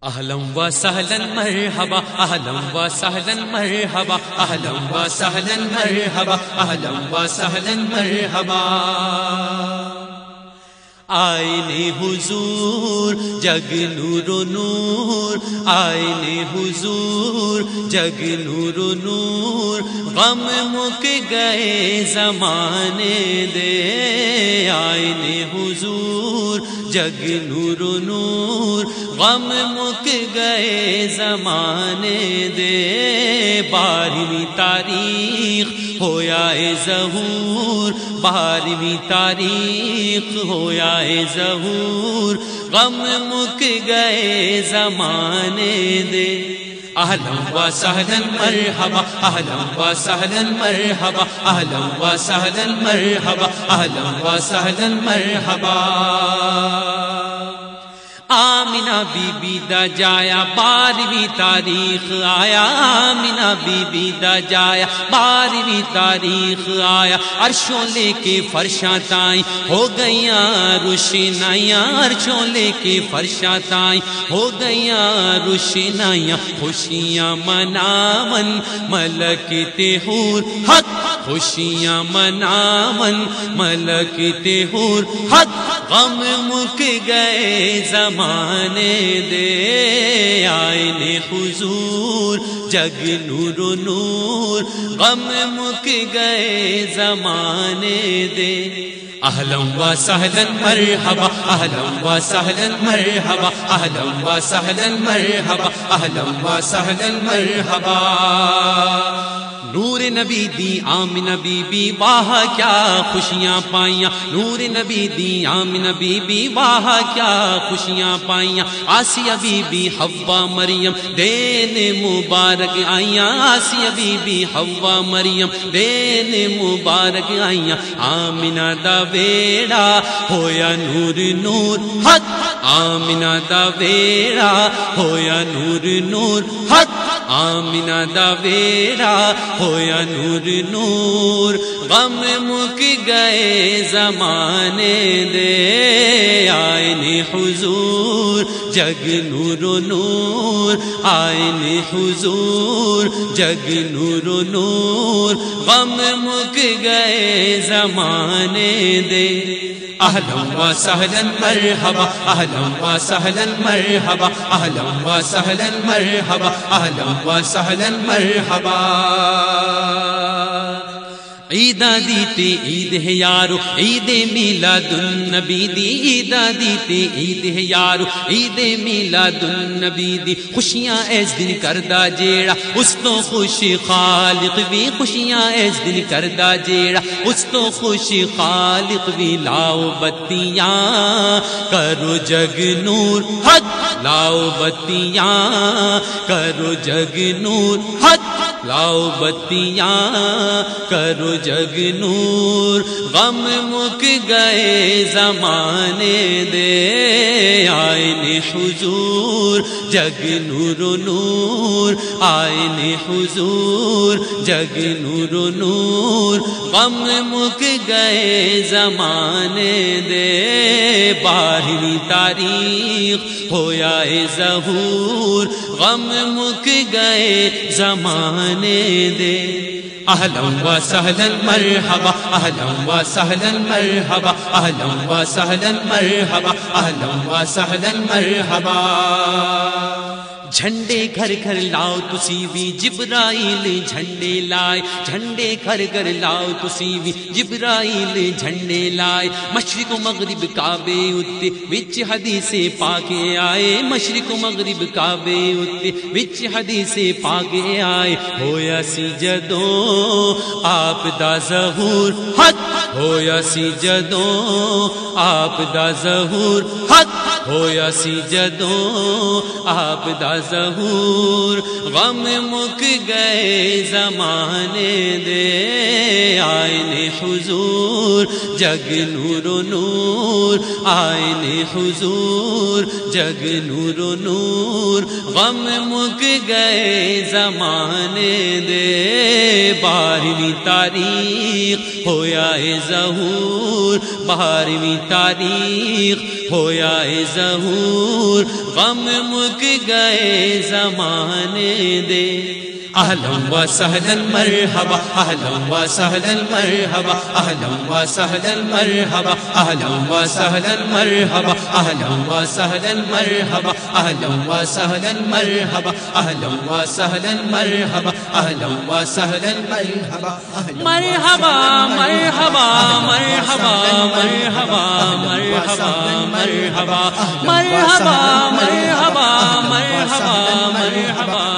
اہلا و سہلا مرحبا اہلا و سہلا مرحبا اہلا و سہلا مرحبا اہلا و سہلا مرحبا آئین حضور جگ نور و نور آئین حضور جگ نور و نور غم مک گئے زمانے دے آئین حضور جگ نور و نور غم مک گئے زمانے دے بارہویں تاریخ ہویا اے ظہور بارہویں تاریخ ہویا اے ظہور غم مک گئے زمانے دے اہلا و سہلا مرحبا اہلا و سہلا مرحبا اہلا و سہلا مرحبا اہلا و سہلا مرحبا آمینہ بی بی دا جایا بارہویں تاریخ آیا آمینہ بی بی دا جایا بارہویں تاریخ آیا عرشوں لے کے فرشاں تائیں ہو گئیاں روشنائیاں عرشوں لے کے فرشاں تائیں ہو گئیاں روشنائیاں خوشیاں مناون ملکت حور حق خوشیاں مناون ملکت حور حق غم مک گئے زمانے دے آئین حضور جگ نور و نور غم مک گئے زمانے دے اہلا و سہلا مرحبا اہلا و سہلا مرحبا اہلا و سہلا مرحبا اہلا و سہلا مرحبا نور نبی دی آمنہ بی بی واہ کیا خوشیاں پائیاں نور نبی دی آمنہ بی بی واہ کیا خوشیاں پائیاں آسیہ بی بی حوا مریم دین مبارک آئیاں آسیہ بی بی حوا مریم دین مبارک آئیاں آمنہ دا ویڑا ہویا نور نور حق آمنہ دا ویڑا ہویا نور نور حق آمنہ دا ویڑا ہویا نور نور غم مک گئے زمانے دے آئین حضور جگ نور و نور آئین حضور جگ نور و نور غم مک گئے زمانے دے اہلا و سہلا مرحبا اہلا و سہلا مرحبا اہلا و سہلا مرحبا اہلا و سہلا مرحبا عیدہ دیتے عید ہے یارو عید میلاد النبی دی عیدہ دیتے عید ہے یارو عید میلاد النبی دی خوشیاں ایس دن کردہ جیڑا اس تو خوش خالق بھی خوشیاں ایس دن کردہ جیڑا اس تو خوش خالق بھی لاؤ بتیاں کرو جگ نور حق لاؤ بتیاں کرو جگ نور حق لاؤ بتیاں کرو جگ نور غم مک گئے زمانے دے آئین حضور جگ نور و نور آئین حضور جگ نور و نور غم مک گئے زمانے دے بارہویں تاریخ ہویا اے ظہور غم مک گئے زمانے دے اہلا و سہلا مرحبا اہلا و سہلا مرحبا اہلا و سہلا مرحبا اہلا و سہلا مرحبا جھنڈے گھر گھر لاؤ تسی بھی جبرائیل جھنڈے لائے جھنڈے گھر گھر لاؤ تسی بھی جبرائیل جھنڈے لائے مشرق و مغرب کعبے اتے وچ حدیث پاکے آئے مشرق و مغرب کعبے اتے وچ حدیث پاکے آئے ہویا سی جدوں آپ دا ظہور حق ہویا سی جدوں آپ دا ظہور حق ہویا سی جدوں آپ دا ظہور غم مک گئے زمانے دے آئین حضور جگ نور و نور آئین حضور جگ نور و نور غم مک گئے زمانے دے بارہویں تاریخ ہویا اے ظہور بارہویں تاریخ ہویا ظہور غم مک گئے زمانے دے اہلا و سہلا مرحبا اہلا و سہلا مرحبا اہلا و سہلا مرحبا اہلا و سہلا مرحبا اہلا و سہلا مرحبا اہلا و سہلا مرحبا اہلا و سہلا مرحبا اہلا و سہلا مرحبا مرحبا مرحبا مرحبا مرحبا مرحبا مرحبا مرحبا مرحبا مرحبا مرحبا